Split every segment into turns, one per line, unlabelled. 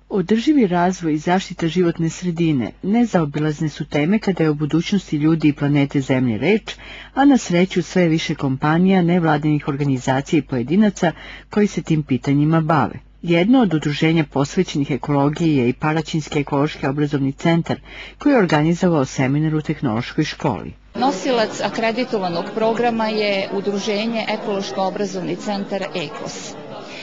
Održivi razvoj i zaštita životne sredine nezaobilazne su teme kada je o budućnosti ljudi i planete Zemlje reč, a na sreću sve više kompanija, nevladinih organizacija i pojedinaca koji se tim pitanjima bave. Jedno od udruženja posvećenih ekologiji je i Paraćinski ekološki obrazovni centar, koji je organizovao seminar u tehnološkoj školi.
Nosilac akreditovanog programa je udruženje Ekološko-obrazovni centar EKOS.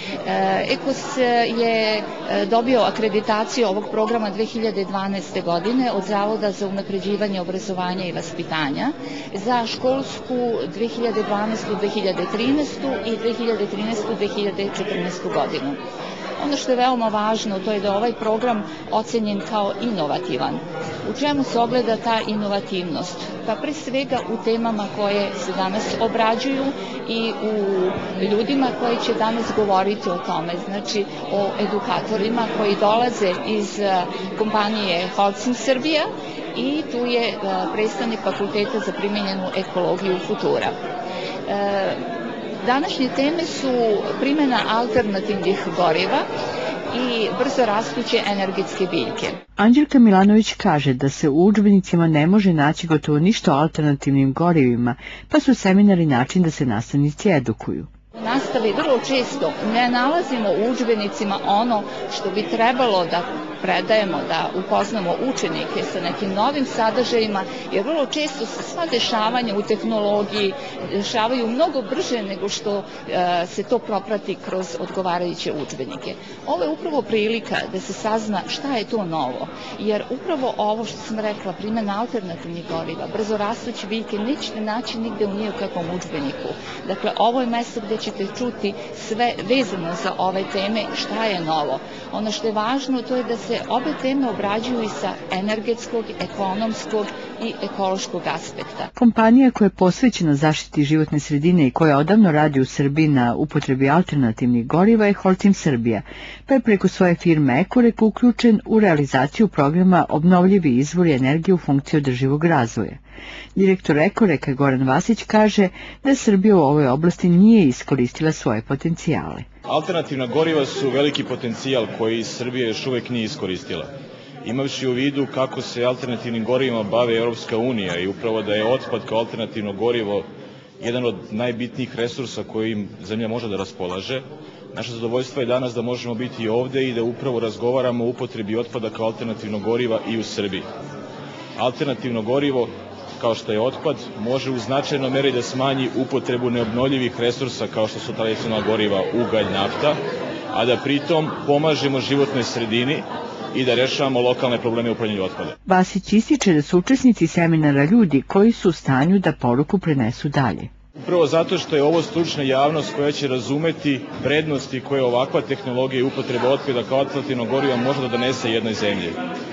EKOS je dobio akreditaciju ovog programa 2012. godine od Zavoda za unapređivanje obrazovanja i vaspitanja za školsku 2012-2013 i 2013-2014. godinu. Ono što je veoma važno, to je da je ovaj program ocenjen kao inovativan. U čemu se ogleda ta inovativnost? Pa pre svega u temama koje se danas obrađuju i u ljudima koji će danas govoriti o tome, znači o edukatorima koji dolaze iz kompanije Holcim Srbija i tu je predstavnik Fakulteta za primenjenu ekologiju Futura. Današnje teme su primjena alternativnih goriva i brzo rastuće energetske biljke.
Anđelka Milanović kaže da se u udžbenicima ne može naći gotovo ništa o alternativnim gorivima, pa su seminari način da se nastavnici edukuju.
U nastavi vrlo često ne nalazimo u udžbenicima ono što bi trebalo da predajemo, da upoznamo učenike sa nekim novim sadržajima, jer vrlo često se sva dešavanja u tehnologiji dešavaju mnogo brže nego što se to proprati kroz odgovarajuće udžbenike. Ovo je upravo prilika da se sazna šta je to novo, jer upravo ovo što sam rekla, primjena alternativnih goriva, brzo rastuće biljke, nećete naći nigde u nijakakvom udžbeniku. Dakle, ovo je mesto gde ćete čuti sve vezano za ove teme, šta je novo. Ono što je važno, to je da se obe teme obrađuju i sa energetskog, ekonomskog i ekološkog aspekta.
Kompanija koja je posvećena zaštiti životne sredine i koja odavno radi u Srbiji na upotrebi alternativnih goriva je Holcim Srbija, pa je preko svoje firme Ekorek uključen u realizaciju programa Obnovljivi izvori energije u funkciji održivog razvoja. Direktor Ekoreka Goran Vasić kaže da Srbija u ovoj oblasti nije iskoristila svoje potencijale.
Alternativna goriva su veliki potencijal koji Srbija još uvek nije iskoristila. Imavši u vidu kako se alternativnim gorivima bave Europska unija i upravo da je otpad kao alternativno gorivo jedan od najbitnijih resursa kojim zemlja može da raspolaže, naše zadovoljstvo je danas da možemo biti ovde i da upravo razgovaramo o upotrebi otpada kao alternativnog goriva i u Srbiji. Alternativno gorivo, kao što je otpad, može u značajnoj meri da smanji upotrebu neobnovljivih resursa kao što su tradicionalna goriva, ugalj, nafta, a da pritom pomažemo životnoj sredini i da rešavamo lokalne probleme u upravljanju otpada.
Vasić ističe da su učesnici seminara ljudi koji su u stanju da poruku prenesu dalje.
Upravo zato što je ovo stručna javnost koja će razumeti prednosti koje ovakva tehnologija i upotreba otpada kao alternativnog goriva može da donese jednoj zemlji.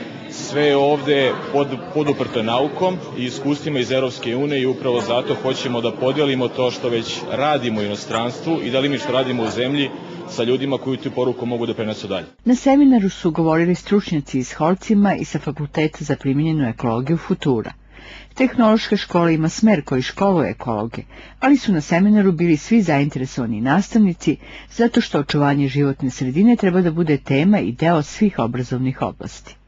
Sve je ovde poduprto naukom i iskustvima iz Europske unije i upravo zato hoćemo da podelimo to što već radimo u inostranstvu i da što radimo u zemlji sa ljudima koji tu poruku mogu da prenesu dalje.
Na seminaru su govorili stručnjaci iz Holcima i sa Fakulteta za primenjenu ekologiju Futura. Tehnološka škola ima smer koji školuje ekologe, ali su na seminaru bili svi zainteresovani nastavnici zato što očuvanje životne sredine treba da bude tema i deo svih obrazovnih oblasti.